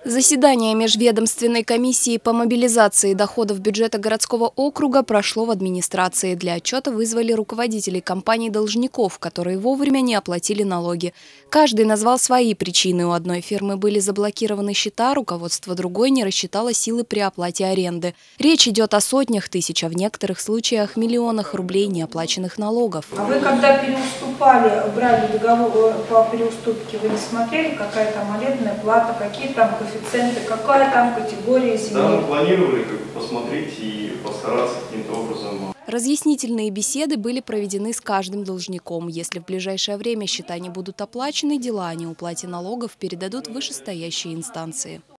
Заседание межведомственной комиссии по мобилизации доходов бюджета городского округа прошло в администрации. Для отчета вызвали руководителей компаний-должников, которые вовремя не оплатили налоги. Каждый назвал свои причины. У одной фирмы были заблокированы счета, руководство другой не рассчитало силы при оплате аренды. Речь идет о сотнях тысяч, а в некоторых случаях миллионах рублей неоплаченных налогов. А вы когда переуступали, брали договор по переуступке, вы не смотрели, какая там арендная плата, какие там коэффициенты, какая там категория земли? Да, мы планировали посмотреть и постараться каким-то образом. Разъяснительные беседы были проведены с каждым должником. Если в ближайшее время счета не будут оплачены, дела о неуплате налогов передадут в вышестоящие инстанции.